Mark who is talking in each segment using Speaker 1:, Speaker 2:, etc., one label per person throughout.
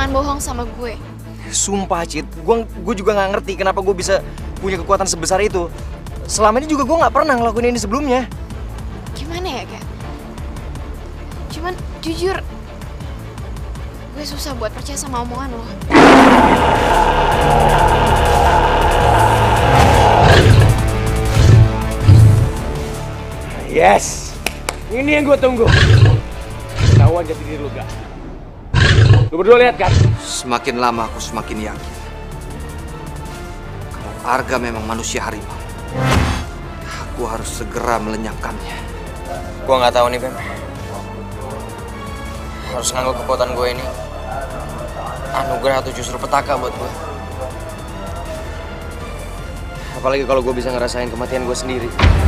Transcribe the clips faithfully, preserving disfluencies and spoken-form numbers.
Speaker 1: jangan bohong sama gue.
Speaker 2: Sumpah, Cid, gue gue juga nggak ngerti kenapa gue bisa punya kekuatan sebesar itu. Selama ini juga gue nggak pernah ngelakuin ini sebelumnya.
Speaker 1: Gimana ya, Kak? Cuman jujur, gue susah buat percaya sama omongan lo.
Speaker 3: Yes, ini yang gue tunggu. Ketahuan jati diri lu, gak? Lu berdua lihat kan?
Speaker 4: Semakin lama aku semakin yakin kalau Arga memang manusia harimau. Aku harus segera melenyapkannya.
Speaker 2: Gue nggak tahu nih, Bem. Harus ngangguk kekuatan gue ini anugerah atau justru petaka buat gue. Apalagi kalau gue bisa ngerasain kematian gue sendiri.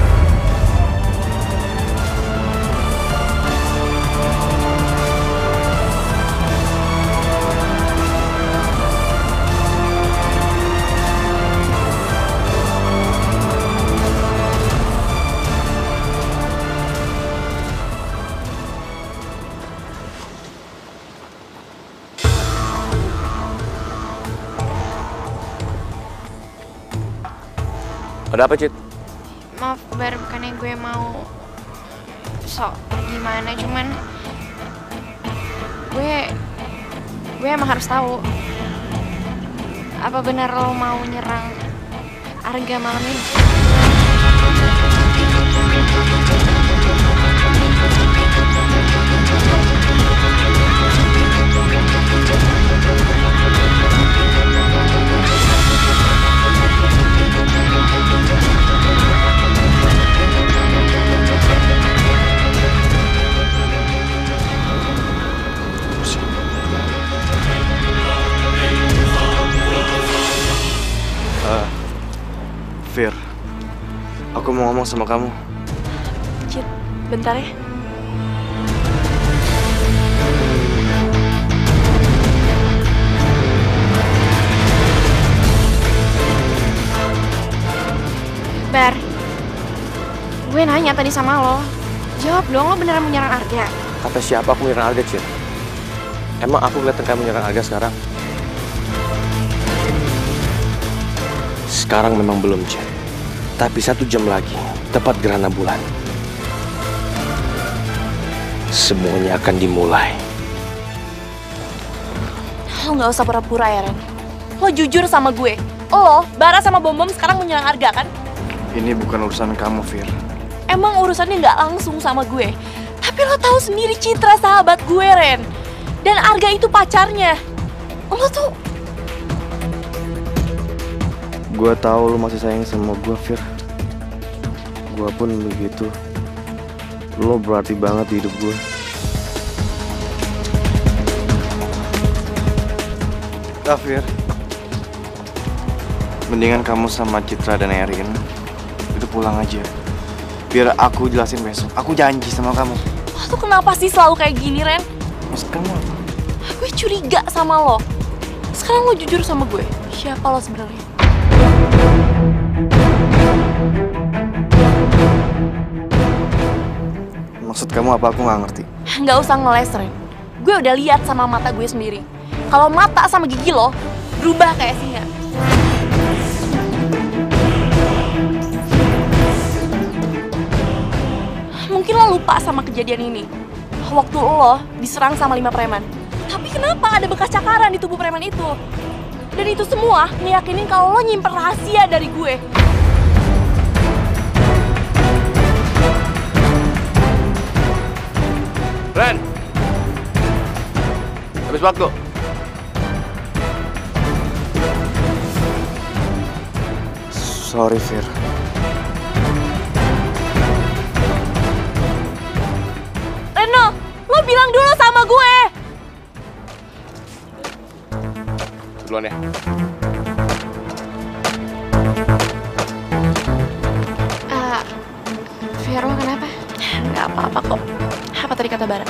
Speaker 3: Ada apa, Cid?
Speaker 1: Maaf, Bar, bukannya gue mau sok gimana, cuman gue gue emang harus tahu apa benar lo mau nyerang Arga malam ini.
Speaker 2: Fir, aku mau ngomong sama kamu.
Speaker 5: Cid, bentar ya.
Speaker 1: Bar, gue nanya tadi sama lo. Jawab dong, lo beneran menyerang Arga?
Speaker 3: Kata siapa aku menyerang Arga, Cid? Emang aku kelihatan kamu menyerang Arga sekarang? Sekarang memang belum, Cid. Tapi satu jam lagi, tepat gerhana bulan, semuanya akan dimulai.
Speaker 5: Lo nggak usah pura-pura ya, Ren. Lo jujur sama gue. Lo, Bara sama Bom Bom sekarang menyerang Arga, kan?
Speaker 2: Ini bukan urusan kamu, Fir.
Speaker 5: Emang urusannya nggak langsung sama gue. Tapi lo tahu sendiri Citra sahabat gue, Ren. Dan Arga itu pacarnya. Lo tuh...
Speaker 2: Gue tahu lu masih sayang sama gue, Fir. Gue pun begitu. Lo berarti banget di hidup gue. Nah, Fir, mendingan kamu sama Citra dan Erin itu pulang aja. Biar aku jelasin besok. Aku janji sama kamu.
Speaker 5: Lo tuh kenapa sih selalu kayak gini, Ren?
Speaker 2: Maksud kamu apa?
Speaker 5: Gue curiga sama lo. Sekarang lo jujur sama gue. Siapa lo sebenarnya?
Speaker 2: Maksud kamu apa? Aku nggak ngerti.
Speaker 5: Nggak usah ngeles, Ren. Gue udah lihat sama mata gue sendiri. Kalau mata sama gigi lo berubah kayak singa. Mungkin lo lupa sama kejadian ini. Waktu lo diserang sama lima preman. Tapi kenapa ada bekas cakaran di tubuh preman itu? Dan itu semua ngeyakinin kalau lo nyimpen rahasia dari gue.
Speaker 3: Ren! Habis waktu.
Speaker 2: Sorry, Fir.
Speaker 5: Reno, lo bilang dulu sama gue.
Speaker 3: Duluan ya.
Speaker 1: Uh, Fir, lo kenapa?
Speaker 5: Nggak apa-apa kok. Apa tadi kata Bara?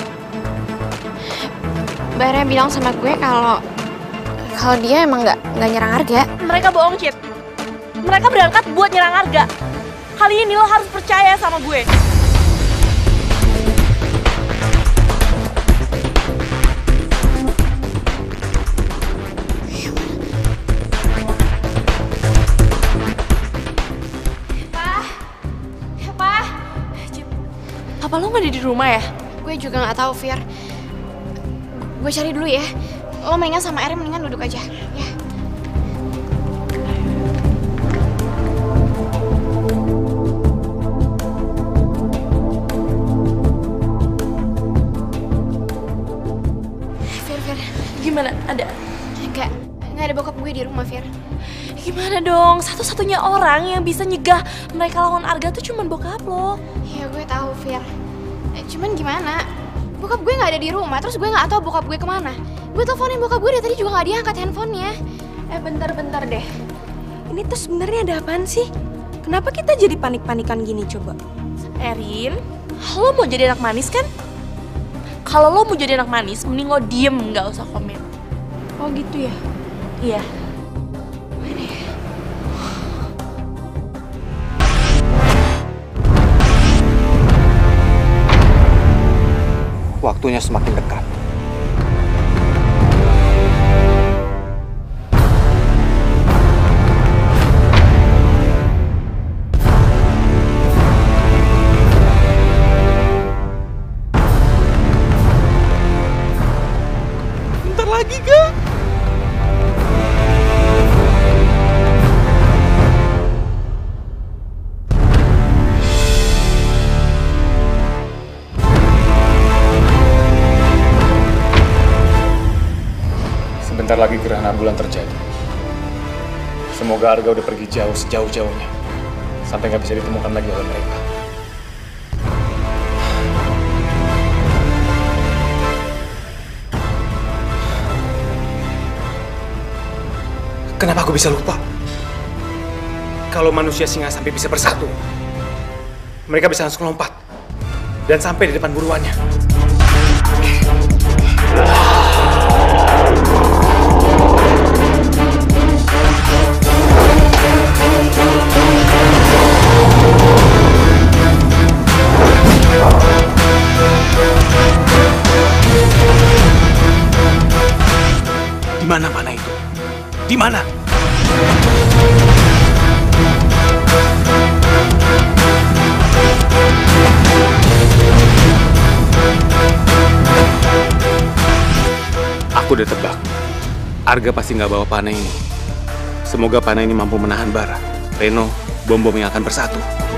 Speaker 1: Bara bilang sama gue kalau kalau dia emang nggak nggak nyerang Arga.
Speaker 5: Mereka bohong, Cid. Mereka berangkat buat nyerang Arga. Kali ini lo harus percaya sama gue. Apa lo nggak ada di rumah ya?
Speaker 1: Gue juga nggak tahu, Fir. Gue cari dulu ya. Lo mendingan sama Erin mendingan duduk aja, ya. Fir, Fir.
Speaker 5: Gimana? Ada?
Speaker 1: Enggak, enggak ada bokap gue di rumah, Fir.
Speaker 5: Gimana dong? Satu-satunya orang yang bisa nyegah mereka lawan Arga tuh cuman bokap lo.
Speaker 1: Ya gue tahu, Fir. Eh, cuman gimana? Bokap gue nggak ada di rumah, terus gue nggak tahu bokap gue kemana. Gue teleponin bokap gue dari tadi juga nggak diangkat handphonenya.
Speaker 6: Eh bentar-bentar deh. Ini tuh sebenarnya ada apaan sih? Kenapa kita jadi panik-panikan gini coba?
Speaker 5: Erin, lo mau jadi anak manis kan? Kalau lo mau jadi anak manis, mending lo diem, nggak usah komen.
Speaker 6: Oh gitu ya?
Speaker 5: Iya.
Speaker 4: Waktunya semakin dekat.
Speaker 3: Bentar lagi, Kak. Sebentar lagi gerhana bulan terjadi. Semoga Arga udah pergi jauh sejauh-jauhnya. Sampai nggak bisa ditemukan lagi oleh mereka. Kenapa aku bisa lupa? Kalau manusia singa sampai bisa bersatu, mereka bisa langsung lompat dan sampai di depan buruannya. Di mana panah itu? Di mana? Aku udah tebak. Arga pasti nggak bawa panah ini. Semoga panah ini mampu menahan bara, Reno, bom-bom yang akan bersatu.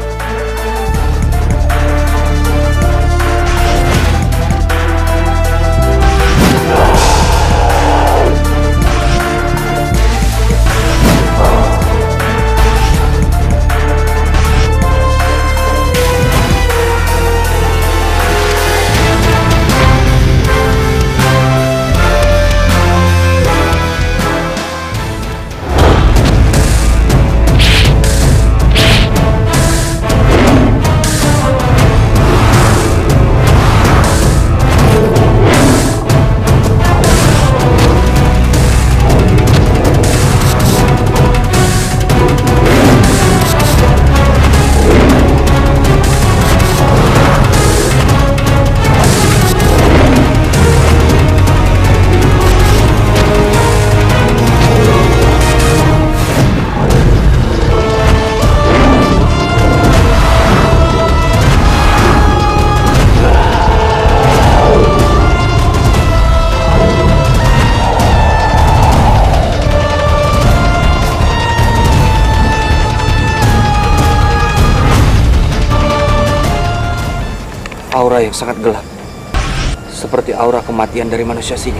Speaker 4: Aura yang sangat gelap, seperti aura kematian dari manusia singa.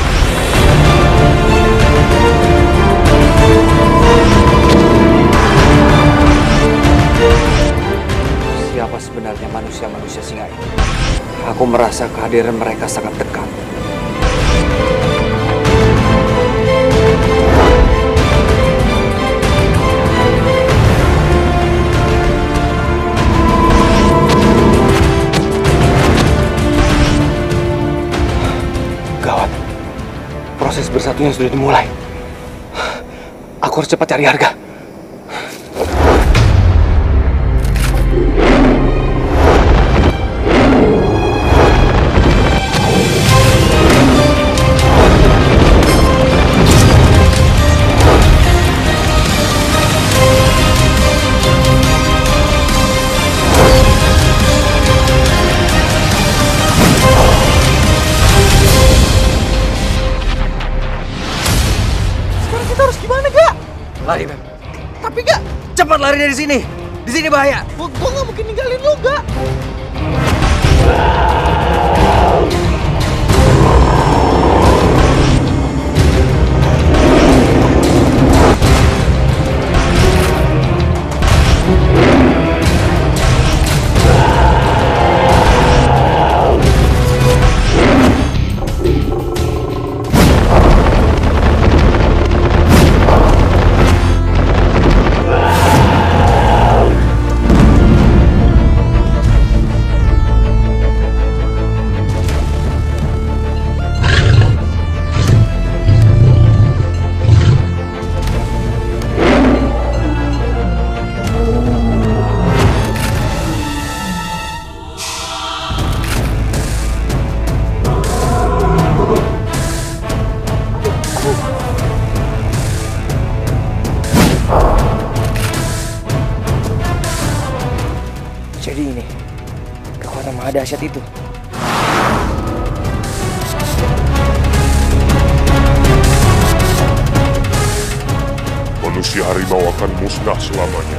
Speaker 4: Siapa sebenarnya manusia-manusia singa ini? Aku merasa kehadiran mereka sangat dekat. Proses bersatunya sudah dimulai. Aku harus cepat cari Arga.
Speaker 3: Sekarang kita harus gimana, Gak?
Speaker 4: Lari, Beb.
Speaker 3: Tapi Gak,
Speaker 4: Cepat lari dari sini. Di sini bahaya.
Speaker 3: gua, gua gak mungkin ninggalin lo, Gak.
Speaker 4: Jadi ini kekuatan maha dahsyat itu.
Speaker 7: Manusia harimau akan musnah selamanya.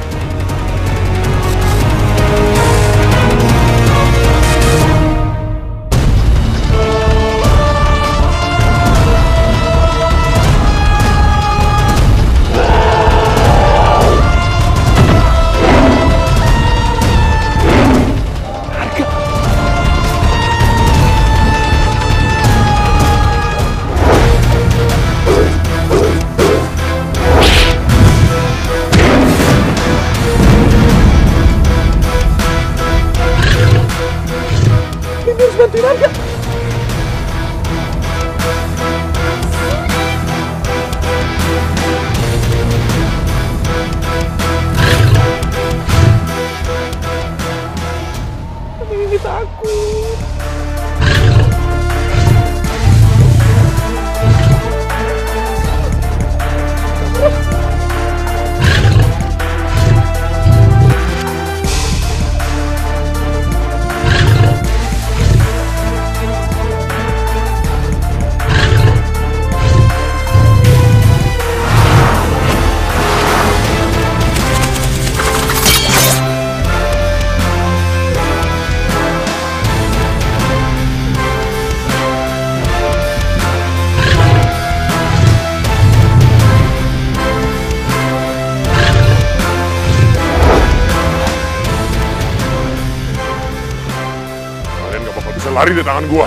Speaker 7: Lari di tangan gua.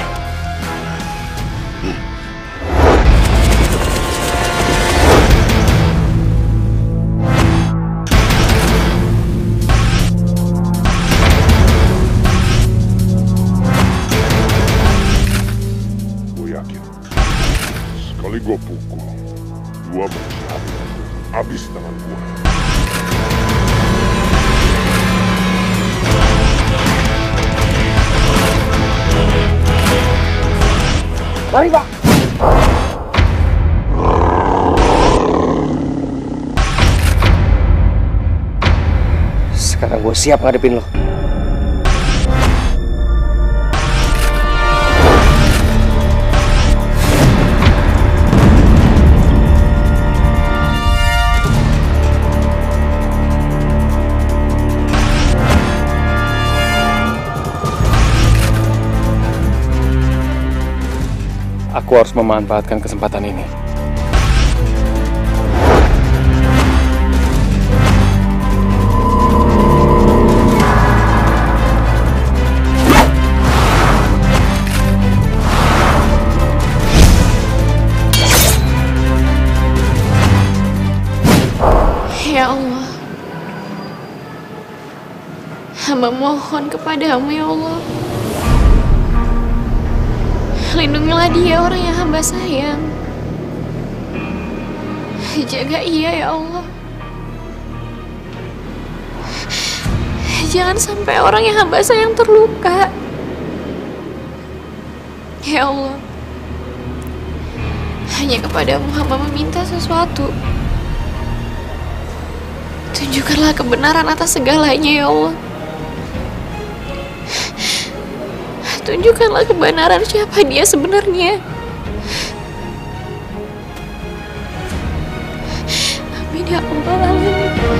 Speaker 7: Gue yakin sekali gua pukul, dua manusia habis di tangan gua.
Speaker 4: Lari, Pak! Sekarang gue siap ngadepin lo.
Speaker 3: Aku harus memanfaatkan kesempatan ini.
Speaker 1: Ya Allah, hamba mohon kepadamu ya Allah. Lindungilah dia, orang yang hamba sayang. Jaga ia ya Allah. Jangan sampai orang yang hamba sayang terluka. Ya Allah, hanya kepadamu hamba meminta sesuatu. Tunjukkanlah kebenaran atas segalanya ya Allah. Tunjukkanlah kebenaran siapa dia sebenarnya. Tapi dia kembali lagi.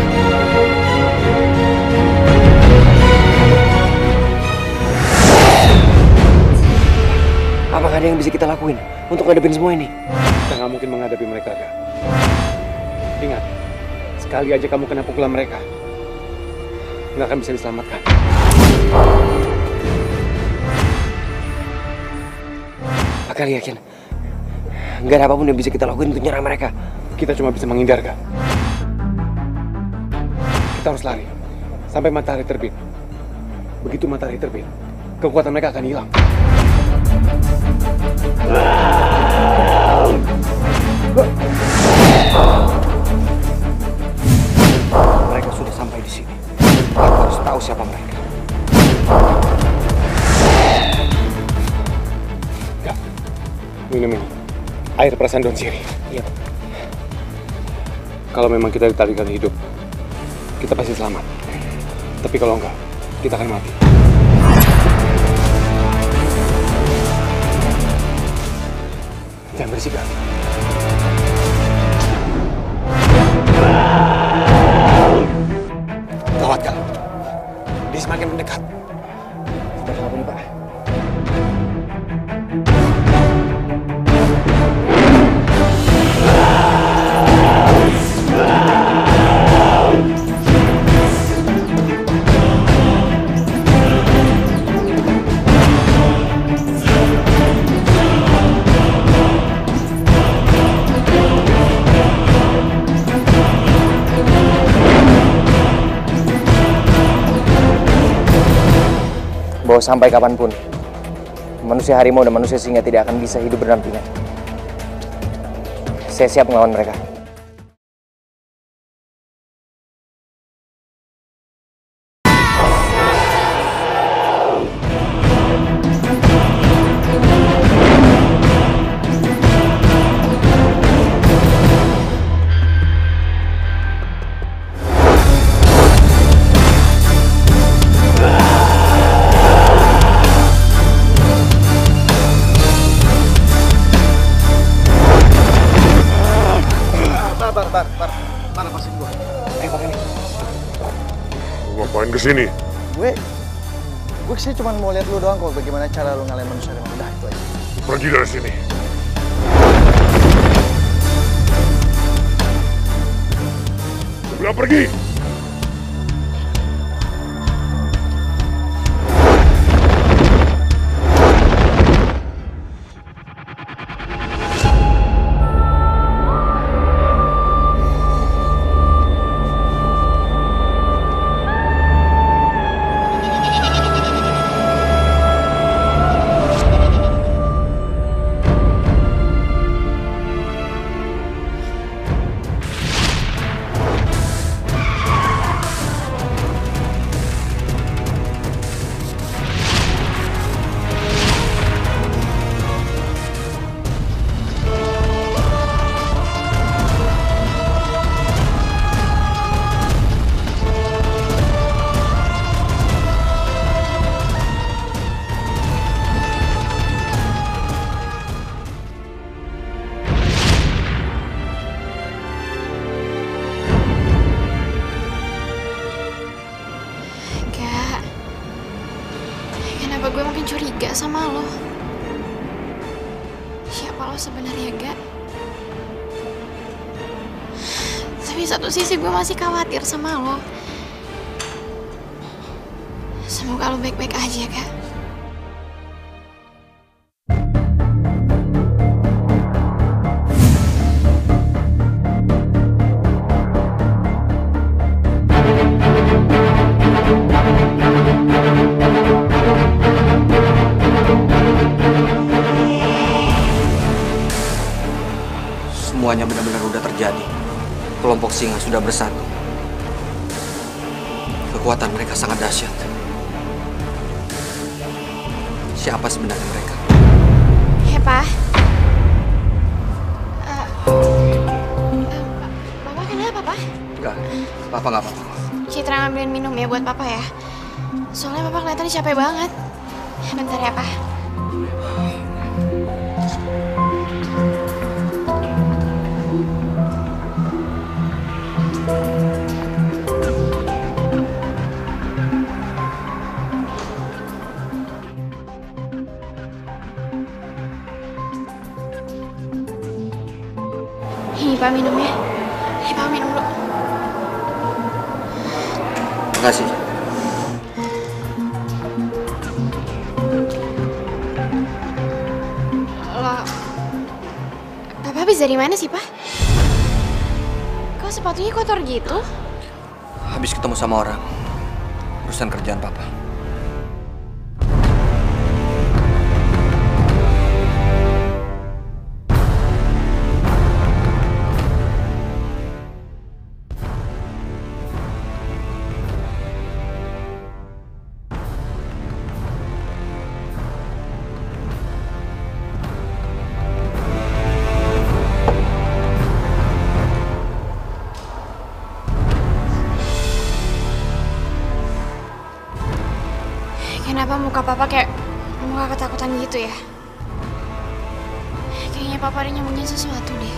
Speaker 4: Apakah ada yang bisa kita lakuin untuk ngadepin semua ini?
Speaker 3: Kita nggak mungkin menghadapi mereka, Kak. Ingat, sekali aja kamu kena pukulan mereka, nggak akan bisa diselamatkan.
Speaker 4: Apakah yakin? Nggak ada apapun yang bisa kita lakuin untuk nyerang mereka.
Speaker 3: Kita cuma bisa menghindar, Kak. Kita harus lari sampai matahari terbit. Begitu matahari terbit, kekuatan mereka akan hilang.
Speaker 4: Mereka sudah sampai di sini. Aku harus tahu siapa mereka.
Speaker 3: Kak, minum ini. Air perasaan daun sirih.
Speaker 4: Iya.
Speaker 3: Kalau memang kita ditarikan hidup, kita pasti selamat. Tapi kalau enggak, kita akan mati. Jangan berisik, Kak. Gawat, Kak. Dia semakin mendekat.
Speaker 4: Sudah kenapa nih, Pak? Bahwa sampai kapanpun, manusia harimau dan manusia singa tidak akan bisa hidup berdampingan. Saya siap melawan mereka.
Speaker 7: Ngapain kesini?
Speaker 8: Gue, gue kesini cuma mau lihat lu doang kok, bagaimana cara lu ngalahin manusia harimau. Udah, itu aja.
Speaker 7: Pergi dari sini. Gue bilang pergi.
Speaker 1: Kenapa gue makin curiga sama lo? Siapa lo sebenarnya, Gak? Tapi satu sisi gue masih khawatir sama lo. Semoga lo baik-baik aja, Kak.
Speaker 4: Semuanya benar-benar udah terjadi. Kelompok singa sudah bersatu. Kekuatan mereka sangat dahsyat. Siapa sebenarnya mereka?
Speaker 1: Ya, Pak. Uh, uh, Papa kenapa, Pak?
Speaker 4: Enggak, Papa nggak apa-apa.
Speaker 1: Citra ngambilin minum ya buat Papa ya. Soalnya Papa kelihatan capek banget. Bentar ya, Pak. Nih, Papa minum dulu.
Speaker 4: Makasih.
Speaker 1: Lo... Papa habis dari mana sih, Pak? Kok sepatunya kotor gitu?
Speaker 4: Habis ketemu sama orang. Urusan kerjaan papa.
Speaker 1: Kenapa muka Papa kayak muka ketakutan gitu ya? Kayaknya Papa ada nyembunyiin sesuatu deh.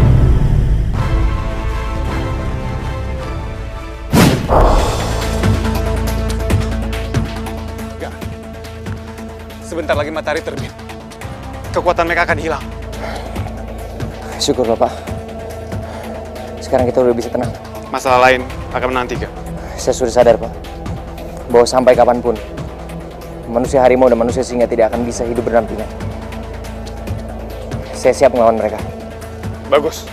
Speaker 3: Enggak. Sebentar lagi matahari terbit. Kekuatan mereka akan hilang.
Speaker 4: Syukur Bapak. Sekarang kita udah bisa tenang.
Speaker 3: Masalah lain akan menanti, Kak.
Speaker 4: Saya sudah sadar, Pak. Bahwa sampai kapanpun, manusia harimau dan manusia singa tidak akan bisa hidup berdampingan. Saya siap melawan mereka.
Speaker 3: Bagus.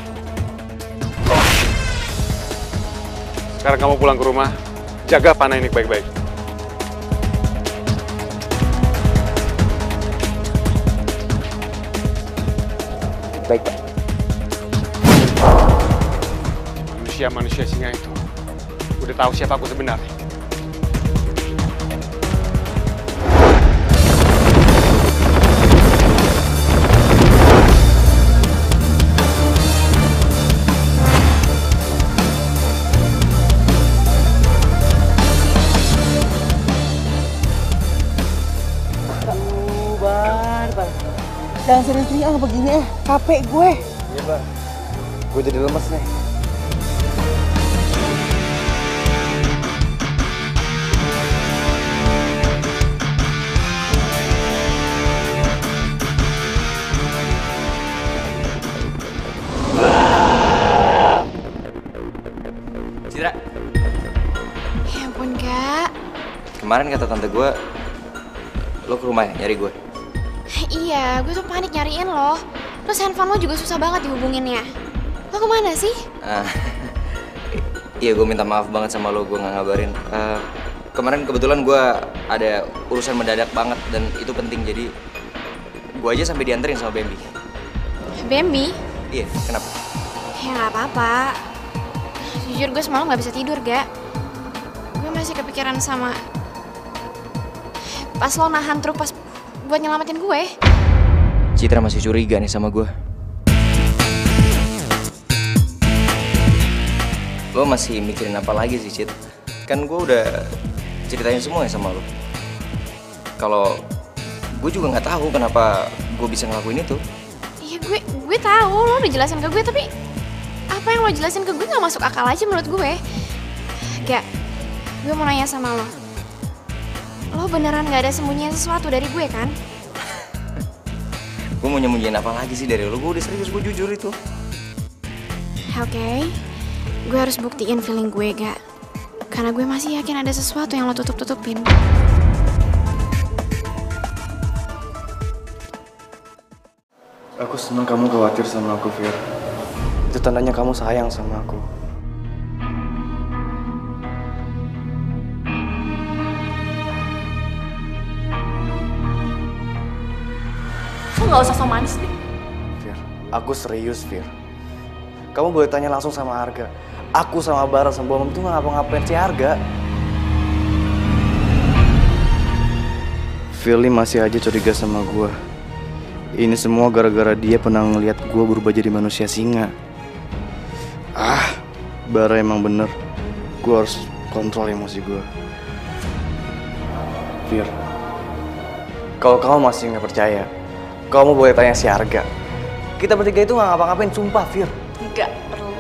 Speaker 3: Sekarang kamu pulang ke rumah, jaga panah ini baik-baik.
Speaker 4: Baik, Pak.
Speaker 3: Manusia-manusia singa itu udah tahu siapa aku sebenarnya.
Speaker 8: Jangan sering-sering ah begini eh, capek gue.
Speaker 2: Iya, Pak. Gue jadi lemes nih.
Speaker 4: Citra.
Speaker 1: Ya ampun, Kak.
Speaker 4: Kemarin kata tante gue, lo ke rumah ya nyari gue.
Speaker 1: Iya, gue tuh panik nyariin lo. Terus handphone lo juga susah banget dihubunginnya. Lo kemana sih?
Speaker 4: Uh, iya, gue minta maaf banget sama lo, gue gak ngabarin. Uh, kemarin kebetulan gue ada urusan mendadak banget dan itu penting, jadi gue aja sampai dianterin sama Bambi.
Speaker 1: Bambi?
Speaker 4: Iya, kenapa?
Speaker 1: Ya nggak apa-apa. Jujur gue semalam nggak bisa tidur, gak? Gue masih kepikiran sama pas lo nahan truk pas buat nyelamatin gue.
Speaker 4: Citra masih curiga nih sama gue. Lo masih mikirin apa lagi sih, Cit? Kan gue udah ceritain semuanya sama lo. Kalau gue juga nggak tahu kenapa gue bisa ngelakuin itu.
Speaker 1: Iya, gue gue tahu lo udah jelasin ke gue, tapi apa yang lo jelasin ke gue nggak masuk akal aja menurut gue. Gak, gue mau nanya sama lo. Lo beneran nggak ada sembunyiin sesuatu dari gue kan?
Speaker 4: Gue mau nyembunyiin apa lagi sih dari lo? Gue udah serius, gue jujur itu.
Speaker 1: Oke, okay. Gue harus buktiin feeling gue, gak? Karena gue masih yakin ada sesuatu yang lo tutup-tutupin.
Speaker 2: Aku senang kamu khawatir sama aku, Fir. Itu tandanya kamu sayang sama aku.
Speaker 5: Lo gak usah so manis deh.
Speaker 2: Fir, aku serius, Fir. Kamu boleh tanya langsung sama Arga. Aku sama Bara sama Bomam itu gak ngapa-ngapain si Arga. Firly masih aja curiga sama gue. Ini semua gara-gara dia pernah ngeliat gue berubah jadi manusia singa. Ah, Bara emang bener. Gue harus kontrol emosi gue. Fir, kalau kamu masih nggak percaya, kamu boleh tanya si Arga. Kita bertiga itu nggak ngapa-ngapain, sumpah, Fir.
Speaker 5: Enggak perlu.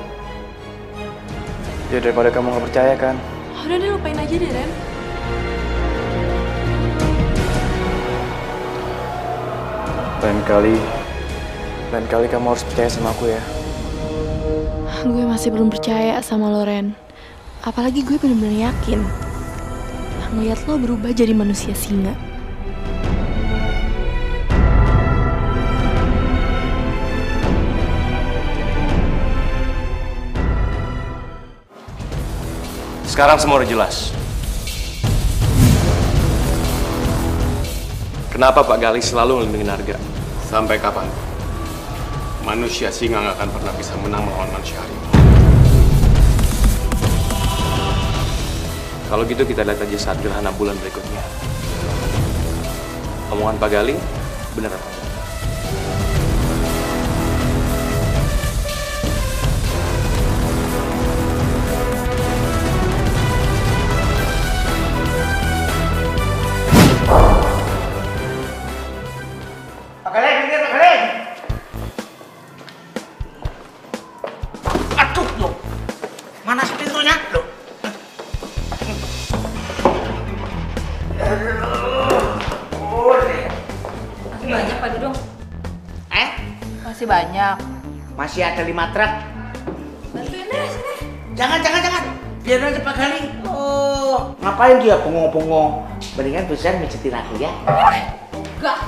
Speaker 2: Ya daripada kamu nggak percaya kan.
Speaker 5: Udah deh, lupain aja deh, Ren.
Speaker 2: Lain kali, lain kali kamu harus percaya sama aku ya.
Speaker 5: Gue masih belum percaya sama lo, Ren. Apalagi gue bener-bener yakin ngeliat lo berubah jadi manusia singa.
Speaker 9: Sekarang semua udah jelas. Kenapa Pak Galih selalu ngelindungin Arga?
Speaker 10: Sampai kapan? Manusia singa nggak akan pernah bisa menang melawan manusia harimau.
Speaker 9: Kalau gitu kita lihat aja saat gerhana bulan berikutnya. Omongan Pak Galih bener apa?
Speaker 11: Pak Galih, minggir Pak Galih. Aduh, loh. Mana pintunya? Loh.
Speaker 12: Banyak Pak Dudung.
Speaker 11: Eh?
Speaker 12: Masih banyak.
Speaker 11: Masih ada lima truk.
Speaker 12: Bantuin deh sini.
Speaker 11: Jangan, jangan, jangan. Biar aja Pak Galih. Oh, ngapain dia bengong-bengong? Mendingan Tusan mijetin aku ya.
Speaker 12: Enggak.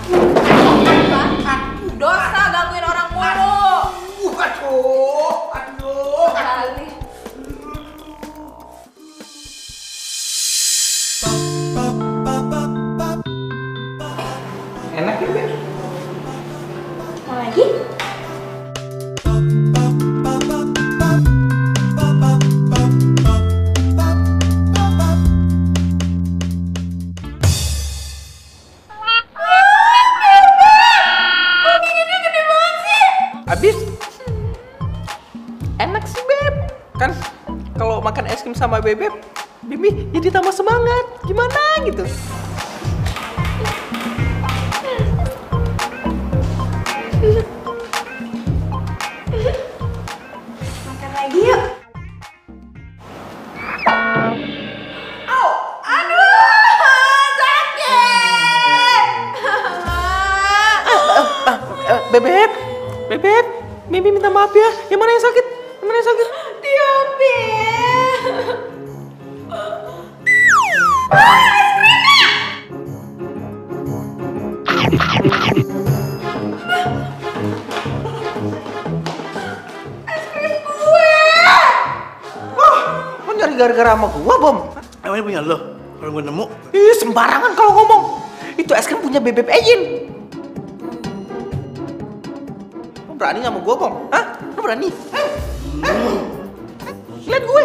Speaker 12: Dosa gangguin orang mulu.
Speaker 11: Uh, aduh, aduh.
Speaker 12: Kali.
Speaker 11: Enak ya, Ben?
Speaker 6: Mau lagi?
Speaker 3: Habis? Enak sih, Beb. Kan kalau makan es krim sama Bebek, Bibi jadi tambah semangat. Gimana gitu?
Speaker 6: Makan lagi yuk.
Speaker 12: Au, aduh, sakit.
Speaker 3: Bebek, Bebek, Bibi minta maaf ya. Yang mana yang sakit? Yang mana yang sakit?
Speaker 12: Diopi.
Speaker 3: Lo nyari gara-gara sama gua, Bom?
Speaker 11: Emangnya punya lo? Kalau gue nemu?
Speaker 3: Ih, sembarangan kalau ngomong. Itu es krim punya Bebek Ejin. Lo berani sama gua, Bom? Hah? Lo berani? Hah? Hah? Lihat gue.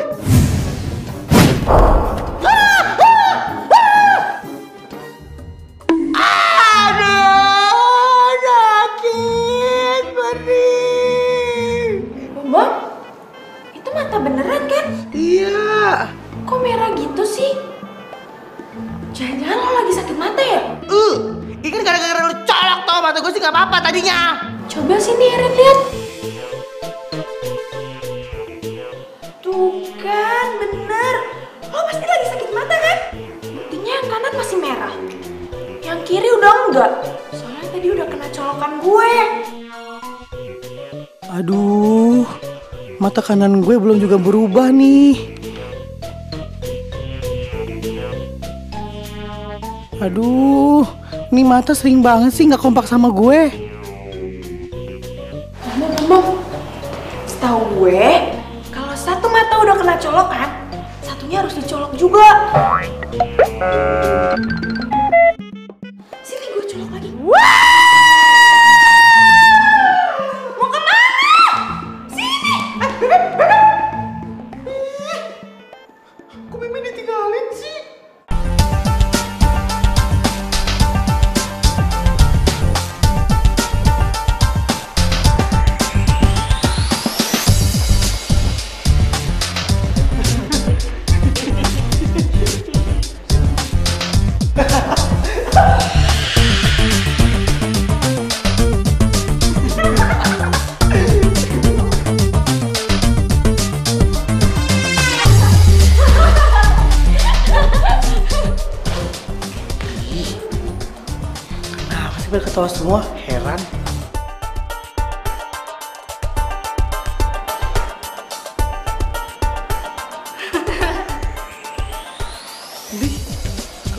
Speaker 11: Aduh, sakit, perih.
Speaker 6: Bom, itu mata beneran kan?
Speaker 11: Iya.
Speaker 6: Kok merah gitu sih? Jangan-jangan lo lagi sakit mata ya?
Speaker 11: Uh, ini kan gara-gara lu colok tau mata gue sih gak apa-apa tadinya.
Speaker 6: Coba sini Ren lihat. Tuh kan, bener. Lo pasti lagi sakit mata kan? Buktinya yang kanan masih merah. Yang kiri udah enggak. Soalnya tadi udah kena colokan gue.
Speaker 11: Aduh, mata kanan gue belum juga berubah nih. Aduh, ini mata sering banget sih gak kompak sama gue.
Speaker 6: Ngomong-ngomong, setahu gue, kalau satu mata udah kena colokan, satunya harus dicolok juga. Sini gue colok lagi. Mau kemana? Sini.
Speaker 3: Eh, Bebek, Bebek. Ih, kok Bibi ditinggalin sih?
Speaker 11: Kenapa sih pada ketawa semua? Heran.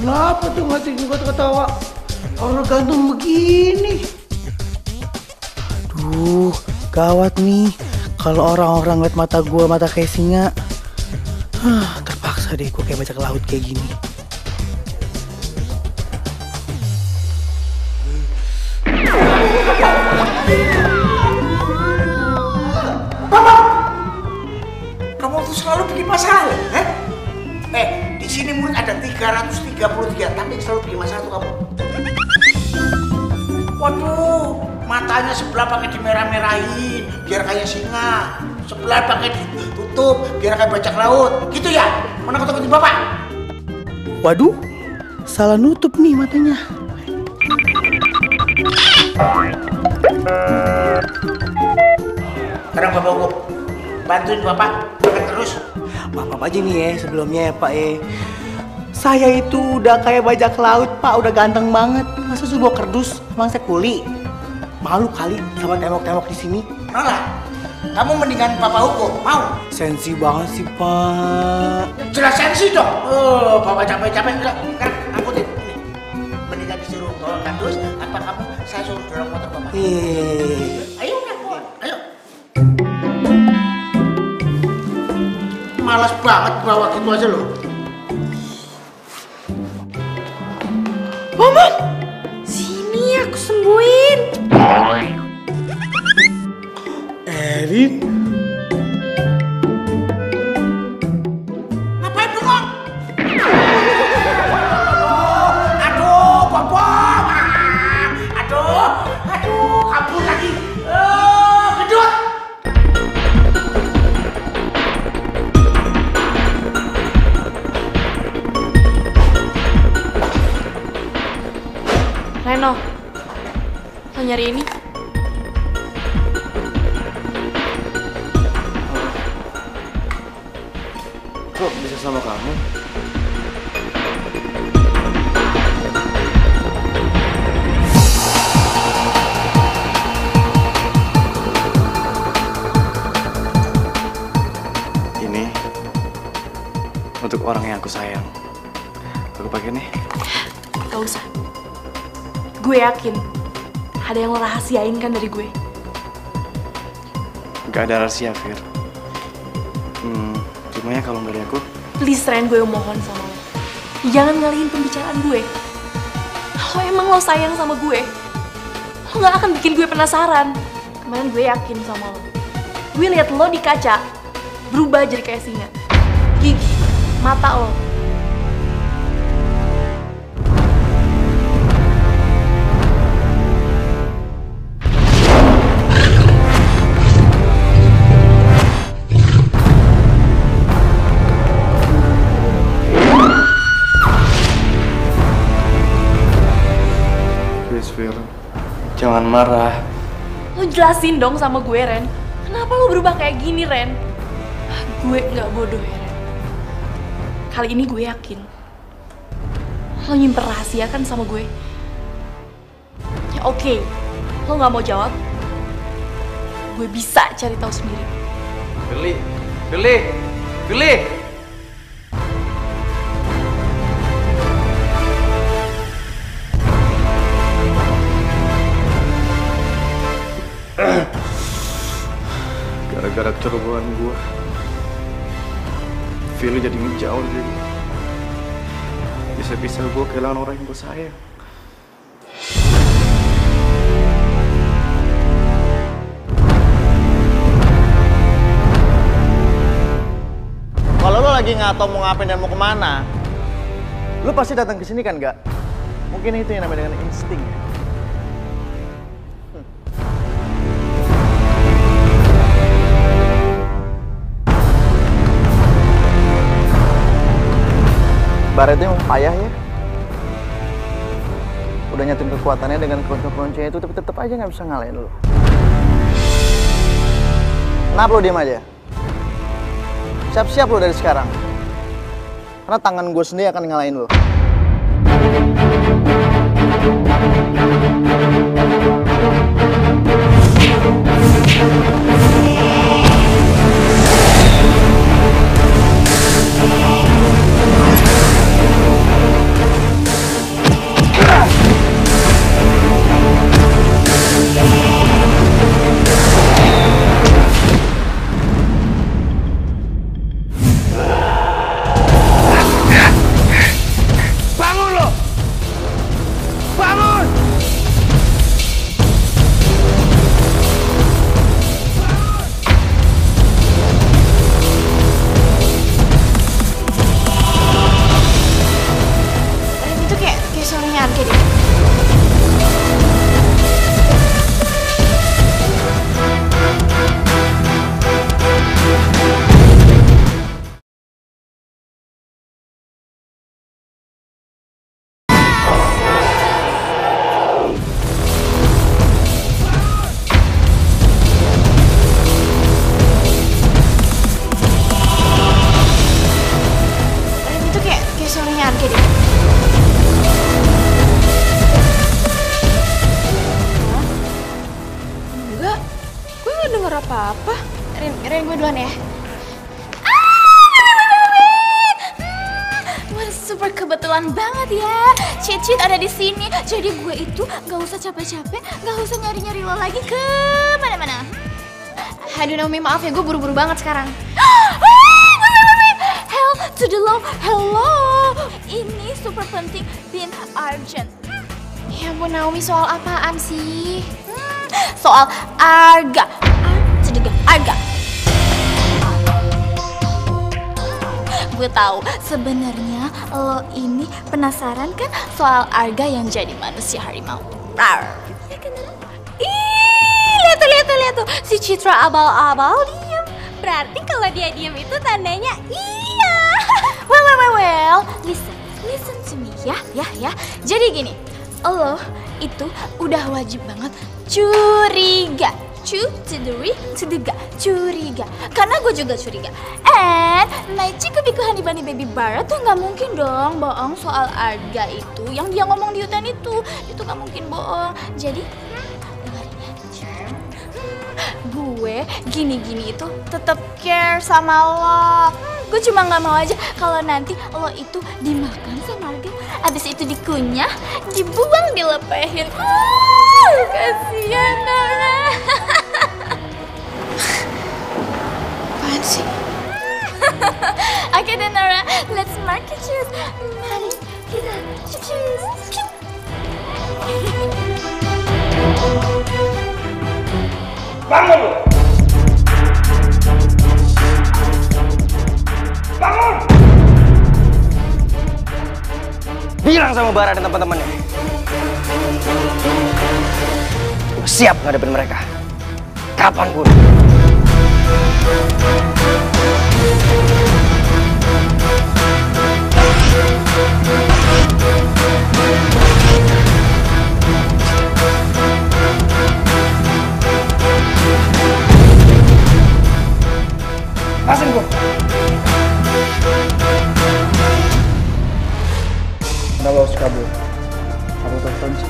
Speaker 11: Kenapa tuh ngasih juga ketawa? Orang gantung begini.
Speaker 8: Duh, gawat nih. Kalau orang-orang ngeliat mata gue, mata kayak singa. Hah, terpaksa deh gue kayak bajak laut kayak gini.
Speaker 11: Bapak! Kamu tuh selalu bikin masalah, eh? Eh, di sini murid ada tiga ratus tiga puluh tiga, tapi selalu bikin masalah tuh kamu. Waduh, matanya sebelah pakai dimerah-merahin, biar kayak singa. Sebelah pakai ditutup, biar kayak bajak laut. Gitu ya? Mana nakut-nakutin Bapak?
Speaker 8: Waduh, salah nutup nih matanya.
Speaker 11: Sekarang Bapak hukum, bantuin Bapak makan terus.
Speaker 8: Maaf aja nih ya sebelumnya ya Pak ya. Saya itu udah kayak bajak laut Pak, udah ganteng banget. Masa suruh bawa kerdus, emang saya kuli. Malu kali sama tembok-tembok di sini.
Speaker 11: Nolak, kamu mendingan Bapak hukum, mau?
Speaker 8: Sensi banget sih Pak.
Speaker 11: Jelas sensi dong. Oh, Bapak capek-capek enggak? Kan angkutin. Nih, mendingan disuruh bawa kardus, apa kamu saya suruh dorong motor Bapak?
Speaker 8: Hehehe.
Speaker 11: Ayo, Bapak. Ayo. Malas banget bawa gitu aja loh.
Speaker 6: Mama, sini aku sembuhin.
Speaker 8: Erin,
Speaker 11: ngapain bengong? Aduh, Bapak. Aduh, aduh, kabur lagi. Oh, gedut.
Speaker 5: Reno, lo nyari ini?
Speaker 2: Kok bisa sama kamu? Ini untuk orang yang aku sayang. Aku pakai nih.
Speaker 5: Gak usah. Gue yakin ada yang lo rahasiain kan dari gue.
Speaker 2: Gak ada rahasia, Fir. Hmm, gimana kalau nggak dari aku?
Speaker 5: Please Ren, gue mohon sama lo. Jangan ngalihin pembicaraan gue. Kalau emang lo sayang sama gue, lo gak akan bikin gue penasaran. Kemarin gue yakin sama lo. Gue liat lo di kaca, berubah jadi kayak singa. Gigi, mata lo.
Speaker 2: Jangan marah.
Speaker 5: Lo jelasin dong sama gue, Ren. Kenapa lo berubah kayak gini, Ren? Gue gak bodoh ya, Ren. Kali ini gue yakin lo nyimpen rahasia kan sama gue. Ya oke, okay. Lo gak mau jawab, gue bisa cari tahu sendiri.
Speaker 2: Firly, Firly, Firly. Gara-gara kecerobohan gue, Firly jadi ngejauh dari gue. Bisa-bisa gue kehilangan orang yang gue sayang.
Speaker 8: kalau lo lagi nggak tahu mau ngapain dan mau kemana, lo pasti datang ke sini kan nggak? Mungkin itu yang namanya dengan insting. Baret itu emang payah ya. Udah nyatin kekuatannya dengan keloncong-keloncongnya itu, tapi tetap aja nggak bisa ngalahin lo. Kenapa lo diem aja? Siap-siap lo dari sekarang. Karena tangan gue sendiri akan ngalahin lo.
Speaker 1: Arga deh.
Speaker 6: Enggak, gue gak denger apa-apa.
Speaker 1: Rin, Rin gue duluan ya. Wah, super kebetulan banget ya. Cicit ada di sini. Jadi gue itu gak usah capek-capek, gak usah nyari-nyari lo lagi ke mana-mana. Aduh Naomi, maaf ya, gue buru-buru banget sekarang. Help to the law, hello. Ini super penting, bin urgent. Ya ampun Naomi, soal apaan sih? Hmm, soal Arga. To the Arga. Gue tahu sebenarnya lo ini penasaran kan soal Arga yang jadi manusia harimau. Rar. Ya kan? Ih, lihat tuh, lihat tuh, lihat tuh. Si Citra abal-abal diem. Berarti kalau dia diem itu tandanya iya. Well, well, well, well. Listen, listen to me ya, ya, ya. Jadi gini, lo itu udah wajib banget curiga. Cu, to the re, to the ga, curiga. Karena gue juga curiga. And my chiku biku honey bunny baby Bara tuh nggak mungkin dong bohong soal Arga itu. Yang dia ngomong di hutan itu, itu nggak mungkin bohong. Jadi, hmm, gue gini-gini itu tetap care sama lo. Hmm, gue cuma nggak mau aja kalau nanti lo itu dimakan sama Arga. Abis itu dikunyah, dibuang, dilepehin. Oh, kasihan Nora. Apaan sih? Oke deh Nora, let's market choose. Mari kita choose.
Speaker 3: Bangun lu! Bangun!
Speaker 4: Bilang sama Bara dan teman-temannya. Gue siap ngadepin mereka. Kapanpun. Pasin gue.
Speaker 2: Kenapa harus kabur? Kabur telepon sih.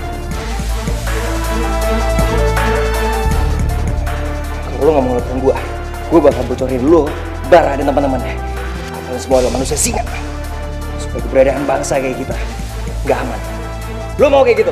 Speaker 4: Kalau lo gak mau ngelepon gue, gue bakal bocorin lo, Bara dan teman-temannya. Kalian semua adalah manusia singa. Supaya keberadaan bangsa kayak kita gak aman. Lo mau kayak gitu?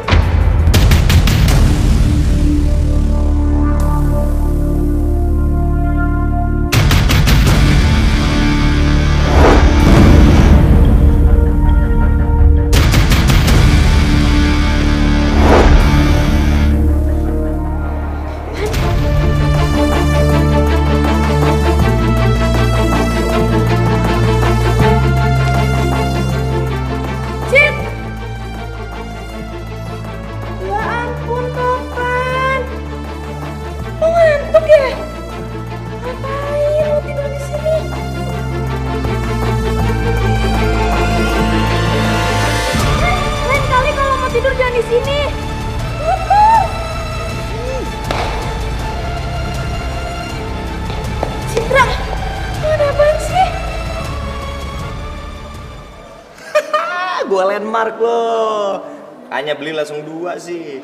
Speaker 4: Gue landmark loh. Hanya beli langsung dua sih.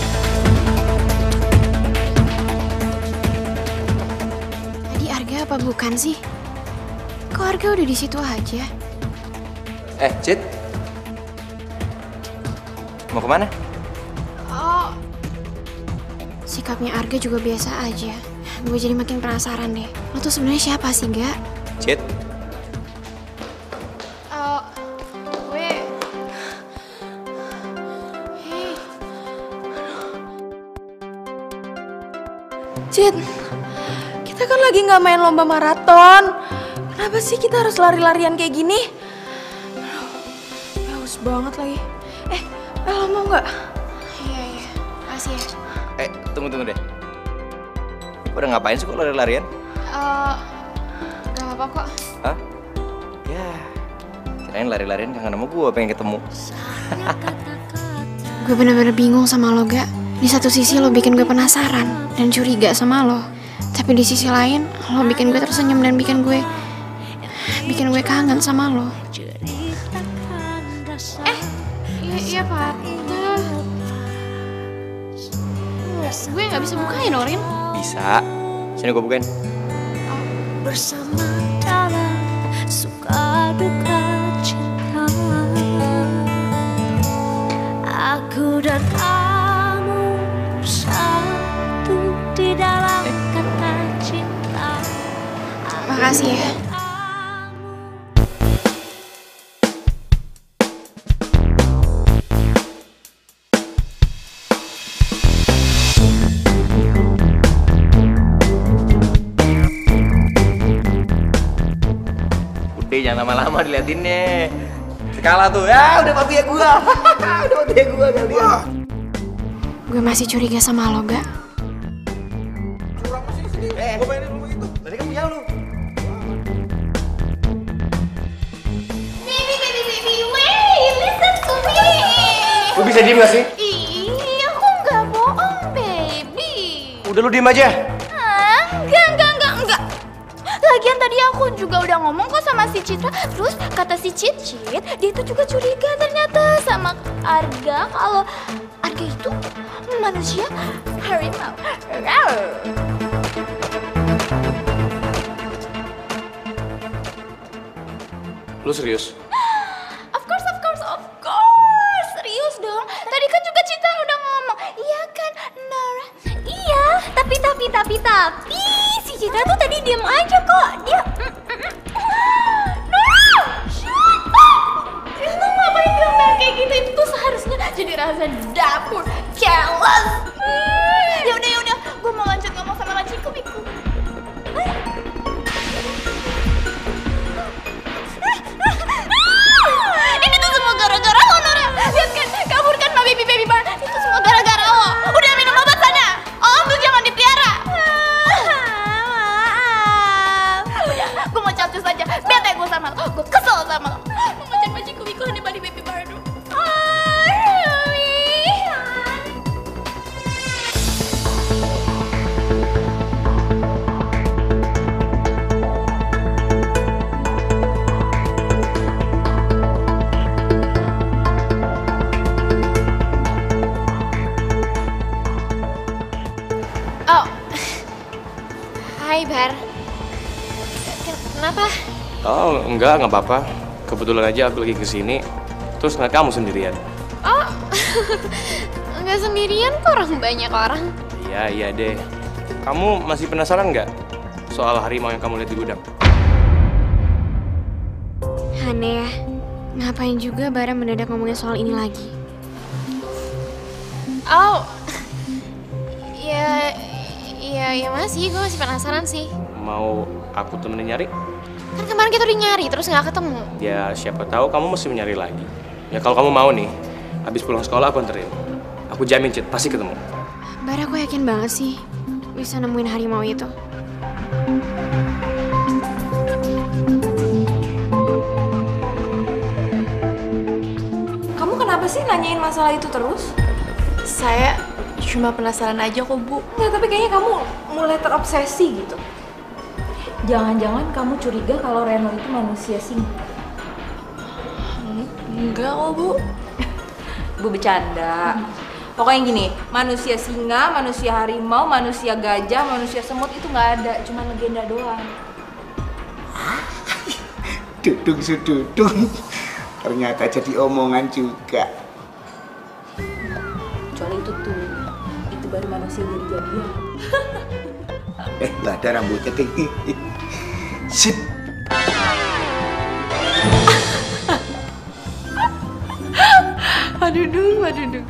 Speaker 1: Tadi Arga apa bukan sih? Kok Arga udah di situ aja?
Speaker 4: Eh, Cid. Mau kemana?
Speaker 1: Oh, sikapnya Arga juga biasa aja. Gue jadi makin penasaran deh. Lo tuh sebenarnya siapa sih, Ga?
Speaker 4: Cid.
Speaker 6: Cid, kita kan lagi nggak main lomba maraton. Kenapa sih kita harus lari-larian kayak gini? Aduh, haus banget lagi. Eh, lo mau nggak?
Speaker 1: Iya, iya. Makasih ya.
Speaker 4: Eh, tunggu-tunggu deh. Udah ngapain sih kok lari-larian?
Speaker 1: Uh, gak apa-apa kok.
Speaker 4: Hah? Ya, kirain lari-larian kangen sama gue, pengen ketemu.
Speaker 1: Gue bener-bener bingung sama lo, Ga. Di satu sisi lo bikin gue penasaran dan curiga sama lo. Tapi di sisi lain, lo bikin gue tersenyum dan bikin gue bikin gue kangen sama lo. Eh, iya, iya Pak. Gue nggak bisa bukain, Orin.
Speaker 4: Bisa. Sini gue bukain.
Speaker 13: Bersama dalam suka duka cinta, aku dan kamu bersatu di dalam kata cinta.
Speaker 1: Makasih ya.
Speaker 4: Jangan lama-lama diliatinnya. Sekala tuh, ya udah papi ya gua. Udah papi ya gua kalian.
Speaker 1: Gue masih curiga sama lo, gak?
Speaker 4: Eh, gua mainin rumah itu. Tadi kan punya lu.
Speaker 13: Baby, baby, baby, wait, listen to me.
Speaker 9: Lu bisa diem gak sih?
Speaker 13: Iya, aku nggak bohong, baby.
Speaker 9: Udah lu diem aja.
Speaker 13: Ah, enggak, enggak, enggak, enggak. Lagian tadi aku juga udah ngomong kok sama si Citra. Terus kata si Cicit, dia itu juga curiga ternyata sama Arga kalau Arga itu manusia harimau.
Speaker 9: Lu serius?
Speaker 13: Of course, of course, of course. Serius dong. Tadi kan juga Citra udah ngomong. Iya kan, Nora? Iya, tapi, tapi, tapi, tapi si Citra tuh tadi diem aja kok. Dia... Nora! Shut up! Itu ngapain bilang kayak gitu? Itu tuh seharusnya jadi rahasia dapur. Careless! Hmm, yaudah, yaudah. Gue mau lanjut ngomong sama laciku, Miku. Ini tuh semua gara-gara lo, Nora. Lihat kan, kabur kan sama baby baby bar. Itu semua gara-gara lo. Udah minum obat sana. Oh, tuh jangan dipelihara. Udah, gue mau capcus aja. Bete gue sama lo. Gue kesel sama lo. Mau ngecek bajiku Miku nih body baby bar dulu.
Speaker 1: Oh, hai Bar. Kenapa?
Speaker 9: Oh enggak, nggak apa-apa. Kebetulan aja aku lagi kesini, terus ngeliat kamu sendirian.
Speaker 1: Oh, nggak sendirian kok, orang banyak orang.
Speaker 9: Iya, iya deh. Kamu masih penasaran nggak soal harimau yang kamu lihat di gudang?
Speaker 1: Aneh ya, ngapain juga Bara mendadak ngomongin soal ini lagi? Oh, ya, ya, ya masih, gue masih penasaran sih.
Speaker 9: Mau aku temenin nyari?
Speaker 1: Kan kemarin kita udah nyari, terus nggak ketemu.
Speaker 9: Ya siapa tahu kamu masih mencari lagi. Ya kalau kamu mau nih, habis pulang sekolah aku anterin. Aku jamin Cid, pasti ketemu.
Speaker 1: Bara, aku yakin banget sih bisa nemuin harimau itu.
Speaker 6: Kamu kenapa sih nanyain masalah itu terus?
Speaker 5: Saya cuma penasaran aja kok, Bu.
Speaker 6: Nggak, tapi kayaknya kamu mulai terobsesi gitu. Jangan-jangan kamu curiga kalau Reno itu manusia singa?
Speaker 5: Enggak kok, Bu.
Speaker 6: Bu bercanda. Pokoknya gini, manusia singa, manusia harimau, manusia gajah, manusia semut itu nggak ada, cuma legenda doang.
Speaker 11: Dudung sududung, ternyata jadi omongan juga.
Speaker 6: Kecuali itu tuh, itu baru manusia jadi-jadian.
Speaker 11: Eh, nggak ada rambutnya tinggi. Sip.
Speaker 5: Aduh, duh, aduh, duh.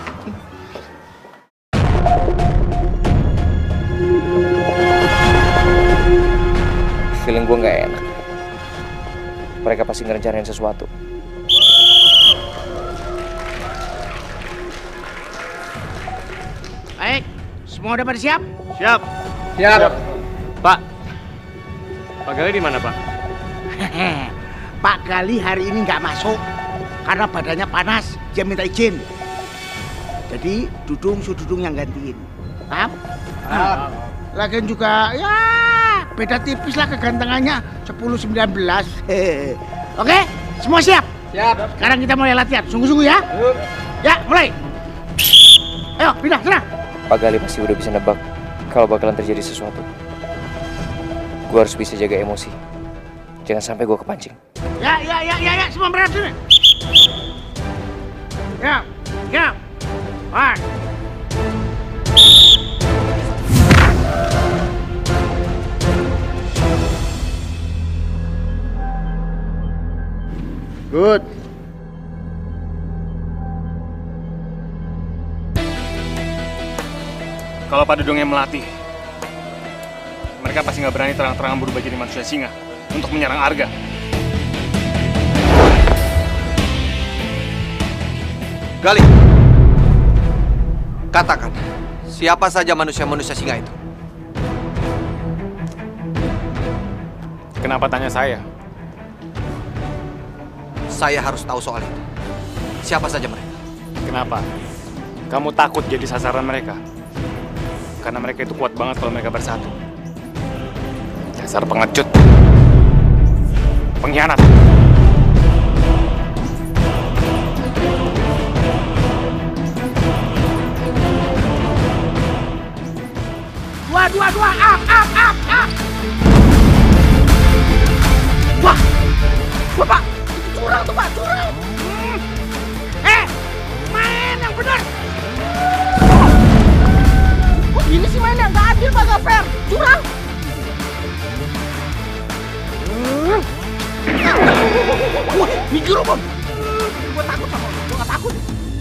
Speaker 4: Feeling gue nggak enak. Mereka pasti ngerencanain sesuatu.
Speaker 11: Baik, semua udah pada siap?
Speaker 9: Siap.
Speaker 3: Siap. Siap.
Speaker 9: Pak. Pak Gali di mana, Pak?
Speaker 11: Pak Gali hari ini nggak masuk karena badannya panas, dia minta izin. Jadi Dudung Sududung yang gantiin. Paham? Nah, lagian juga ya beda tipis lah kegantengannya sepuluh sembilan belas. Oke, semua siap? Siap. Sekarang kita mulai latihan. Sungguh-sungguh ya. Yuk. Ya, mulai. Ayo, pindah, sana.
Speaker 4: Pak Gali pasti udah bisa nebak kalau bakalan terjadi sesuatu. Gue harus bisa jaga emosi. Jangan sampai gue kepancing.
Speaker 11: Ya, ya, ya, ya, ya. Semua berat sini. Ya, ya. One. Good.
Speaker 3: Kalau Pak Dudung yang melatih, mereka pasti nggak berani terang-terangan berubah jadi manusia singa untuk menyerang Arga.
Speaker 14: Gali, katakan, siapa saja manusia-manusia singa itu?
Speaker 3: Kenapa tanya saya?
Speaker 14: Saya harus tahu soal itu. Siapa saja mereka?
Speaker 3: Kenapa? Kamu takut jadi sasaran mereka? Karena mereka itu kuat banget kalau mereka bersatu. Dasar pengecut. Pengkhianat.
Speaker 11: Dua, dua, dua, up, up, up, up. Wah, wah Pak, itu curang tuh Pak, curang. Hmm. Eh, main yang benar. Kok gini sih mainnya? Nggak adil Pak, nggak fair, curang. Hmm. Wah, mikir apa? Gue takut sama lo, gue nggak takut.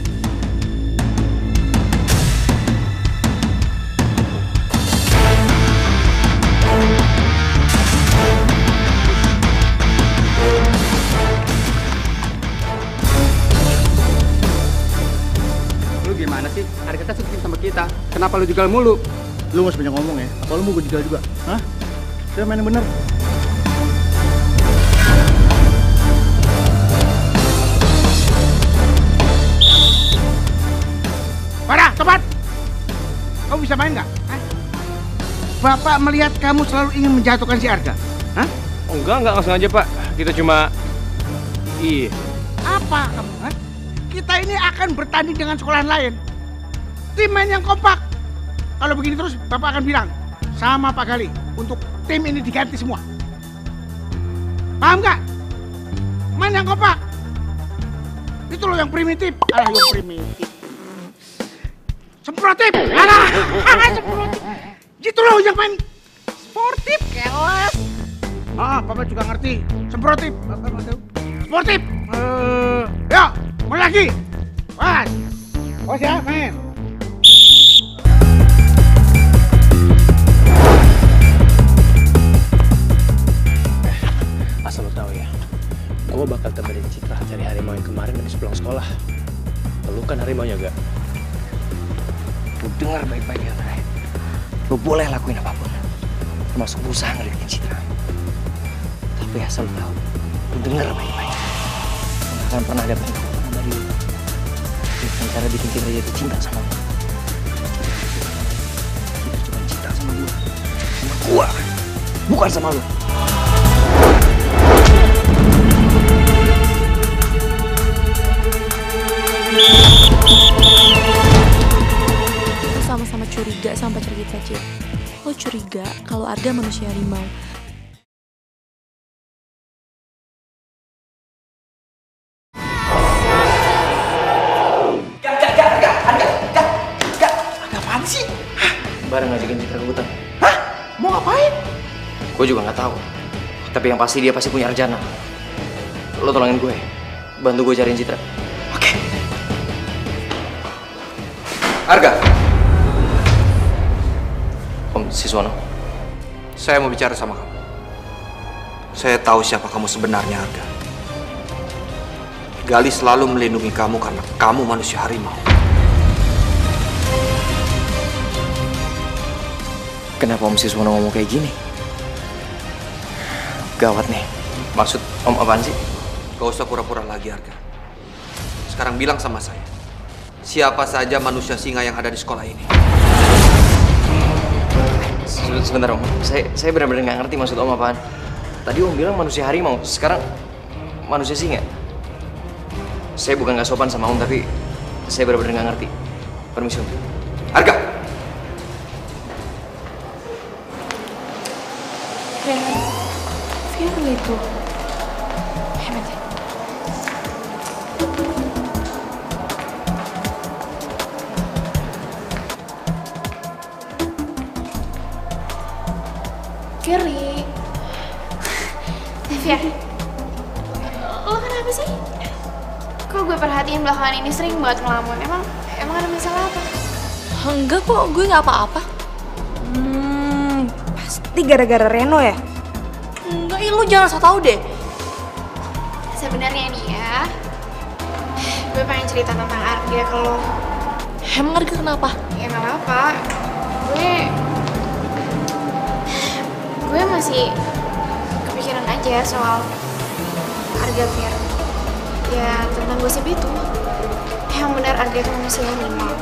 Speaker 15: Gimana sih? Harga kan seperti sama kita. Kenapa lu jual mulu?
Speaker 8: Lu nggak sebanyak ngomong ya. Apa lu mau gue jual juga? Hah? Udah main yang bener.
Speaker 11: Parah, tepat. Kamu bisa main nggak? Hah? Bapak melihat kamu selalu ingin menjatuhkan si Arga. Hah?
Speaker 3: Oh, enggak, enggak langsung aja Pak. Kita cuma... Iya.
Speaker 11: Apa kamu? Hah? Kita ini akan bertanding dengan sekolahan lain. Tim main yang kompak. Kalau begini terus, Bapak akan bilang sama Pak Gali untuk tim ini diganti semua. Paham nggak? Main yang kompak. Itu loh yang primitif. Alah, yang primitif. Semprotif. Alah, alah semprotif. Gitu loh yang main sportif, kelas. Ah, Bapak juga ngerti. Semprotif. Sportif. Uh, yuk. Mulai lagi. Was. Was ya, main.
Speaker 9: Asal lo tahu ya, gue bakal temenin Citra cari harimau yang kemarin habis pulang sekolah. Lu kan harimaunya gak?
Speaker 4: Lu dengar baik-baik ya, Ray. Lu boleh lakuin apapun, termasuk berusaha ngeliatin Citra. Tapi asal lo tahu, lu dengar baik-baik. Lu akan pernah dapetin kekuatan dari lu. Bukan cara bikin Citra jatuh cinta sama lu. Citra cuma cinta sama gua. Sama gua, bukan sama lu.
Speaker 5: Lo sama-sama curiga sama pacar kita, Cid. Lo curiga kalau Arga manusia harimau.
Speaker 4: Bareng ngajakin Citra ke hutan.
Speaker 11: Hah? Mau ngapain?
Speaker 4: Gue juga nggak tahu. Tapi yang pasti dia pasti punya rencana. Lo tolongin gue, bantu gue cariin Citra.
Speaker 14: Oke. Arga.
Speaker 4: Om Siswono.
Speaker 14: Saya mau bicara sama kamu. Saya tahu siapa kamu sebenarnya, Arga. Gali selalu melindungi kamu karena kamu manusia harimau.
Speaker 4: Kenapa Om Siswono ngomong kayak gini? Gawat nih. Maksud Om apaan sih?
Speaker 14: Gak usah pura-pura lagi, Arga. Sekarang bilang sama saya, siapa saja manusia singa yang ada di sekolah ini?
Speaker 4: Sebentar Om, saya saya benar-benar nggak ngerti maksud Om apaan. Tadi Om bilang manusia harimau, sekarang manusia singa. Saya bukan gak sopan sama Om, tapi saya benar-benar gak ngerti. Permisi Om. Arga!
Speaker 1: Ren, Firly itu. Hebat ya. Firly. Fir, lo kenapa sih? Kok gue perhatiin belakangan ini sering banget ngelamun. Emang emang ada masalah apa?
Speaker 5: Enggak kok, gue nggak apa-apa.
Speaker 6: Hmm, pasti gara-gara Reno ya?
Speaker 5: Enggak, ih, lu jangan so tau deh.
Speaker 1: Sebenarnya nih ya, gue pengen cerita tentang Arga ke lo.
Speaker 5: Emang Arga kenapa?
Speaker 1: Ya nggak apa-apa. Gue gue masih kepikiran aja soal Arga, Fir. Ya tentang gosip itu. Yang benar Arga itu manusia harimau.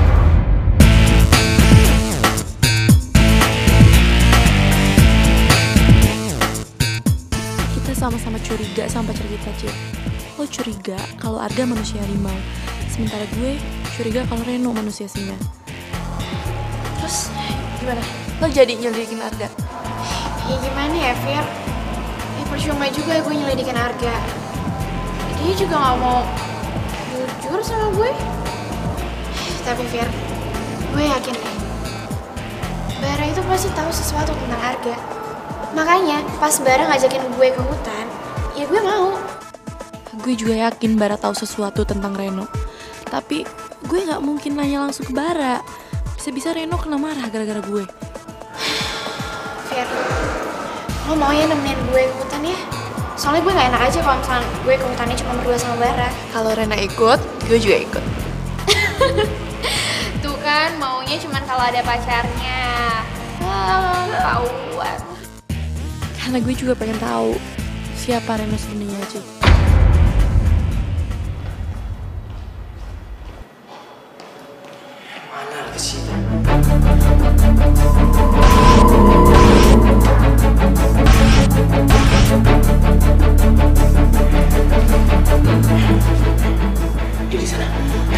Speaker 5: Kita sama-sama curiga sama cerita Cid. Lo curiga kalau Arga manusia harimau, sementara gue curiga kalau Reno manusia singa. Terus gimana? Lo jadi nyelidikin Arga?
Speaker 1: Ya gimana ya, Fir? Ya percuma juga gue nyelidikin Arga. Dia juga gak mau jujur sama gue. Tapi Fir, gue yakin deh, Bara itu pasti tahu sesuatu tentang Arga. Makanya pas Bara ngajakin gue ke hutan, ya gue mau.
Speaker 5: Gue juga yakin Bara tahu sesuatu tentang Reno. Tapi gue gak mungkin nanya langsung ke Bara. Bisa-bisa Reno kena marah gara-gara gue.
Speaker 1: Fir, lo mau ya nemenin gue ke hutan ya? Soalnya gue gak enak aja kalau misalnya gue ke hutannya cuma berdua sama Bara.
Speaker 5: Kalau Rena ikut, gue juga ikut.
Speaker 1: Tuh kan, maunya cuma kalau ada pacarnya. Ah, ketahuan.
Speaker 5: Karena gue juga pengen tahu siapa Reno sebenarnya aja.
Speaker 4: Mana ke sini?
Speaker 8: Dia di sana.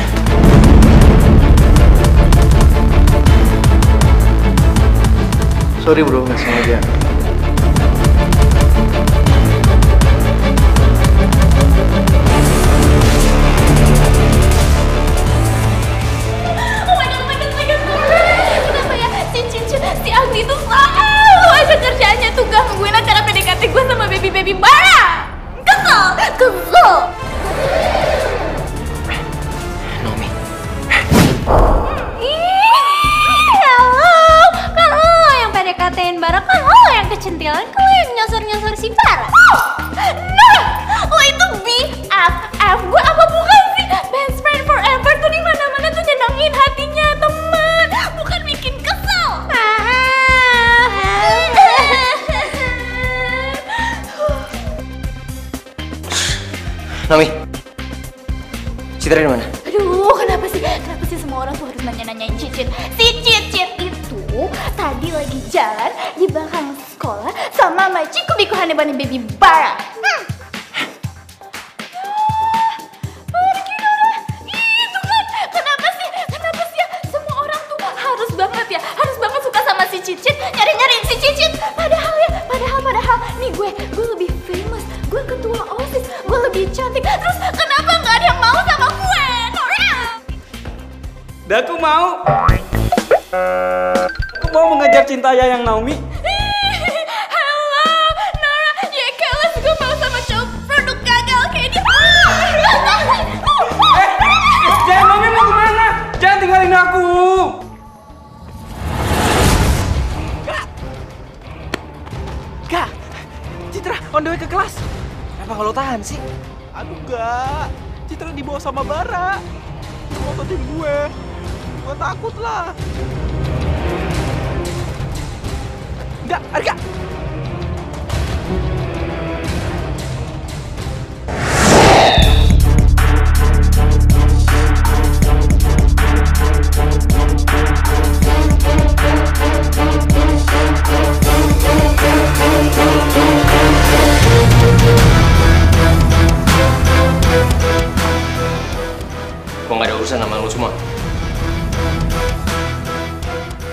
Speaker 2: Sorry bro, nggak sengaja.
Speaker 13: Oh my god, oh my god, oh my god. Kenapa ya si Cici, si Agni itu selalu aja kerjaannya tuh gangguin acara P D K T gue sama baby-baby Bara. Kesel, kesel.
Speaker 4: Naomi.
Speaker 13: Ih, halo. Kan lo yang P D K T-in Bara, kan lo yang kecentilan, kan lo yang nyosor-nyosor si Bara. Nah, lo itu B F F gue apa bukan sih? Best friend forever tuh di mana-mana tuh nyenengin hatinya teman, bukan bikin kesel.
Speaker 4: Naomi. Citra di mana?
Speaker 13: Aduh, kenapa sih? Kenapa sih semua orang tuh harus nanya-nanyain Cicit? Si Cicit itu tadi lagi jalan di belakang sekolah sama my Ciku Biku Hanebane Baby Bara. Hmm. Pergi Dora. Itu kan. Kenapa sih? Kenapa sih ya? Semua orang tuh harus banget ya, harus banget suka sama si Cicit, nyari-nyariin si Cicit. Padahal ya, padahal, padahal. Nih gue, gue lebih famous, gue ketua OSIS, gue lebih cantik. Terus kenapa nggak ada yang mau sama gue? Nora!
Speaker 15: Dah aku mau. Aku mau mengejar cinta Yayang Naomi.
Speaker 13: Halo, Nora. Ya kelas gue mau sama cowok produk gagal kayak dia.
Speaker 15: Yayang Naomi mau kemana? Jangan tinggalin aku.
Speaker 2: Gak, Citra on the way ke kelas. Kenapa kalau tahan sih?
Speaker 8: Aduh enggak, Citra dibawa sama Bara. Ngototin gue. Gue takut lah. Enggak, Arga.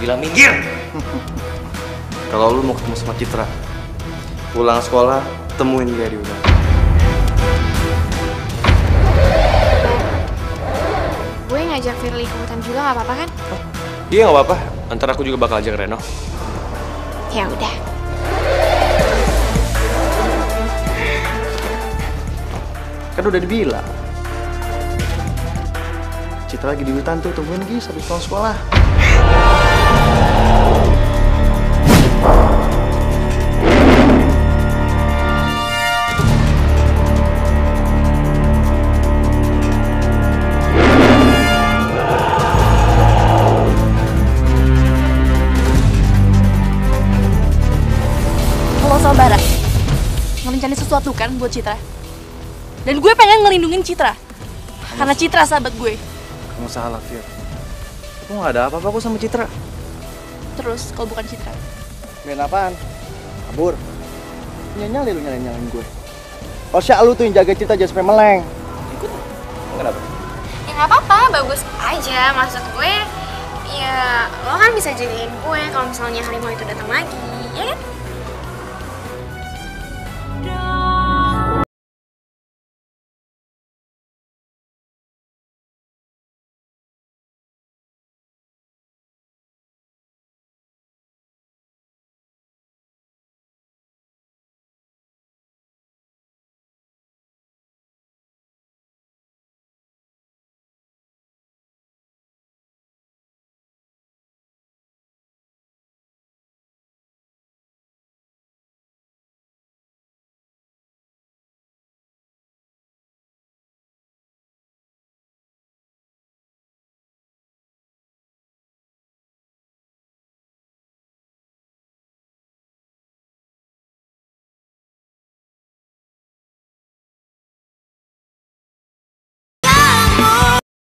Speaker 4: bilang minggir.
Speaker 2: Kalau lu mau ketemu sama Citra, pulang sekolah temuin dia di udara.
Speaker 1: Gue ngajak Firly ke hutan juga nggak apa-apa kan?
Speaker 9: Iya nggak apa-apa. Ntar aku juga bakal ajak Reno.
Speaker 1: Ya udah.
Speaker 2: Kan udah dibilang. Citra lagi di hutan tuh, tungguin Gis habis pulang sekolah.
Speaker 5: Halo saudara, ngerencanain sesuatu kan buat Citra? Dan gue pengen ngelindungin Citra. Karena Citra sahabat gue.
Speaker 2: Kamu salah, Fir. Aku gak ada apa-apa kok sama Citra.
Speaker 5: Terus kalau bukan Citra?
Speaker 2: Main apaan? Kabur. Nyali lu nyalain-nyalain gue. Osya lu tuh yang jaga Citra jangan sampai meleng. Ikut. Kenapa?
Speaker 1: Ya nggak apa-apa, bagus aja. Maksud gue, ya lo kan bisa jagain gue kalau misalnya harimau itu datang lagi, ya kan?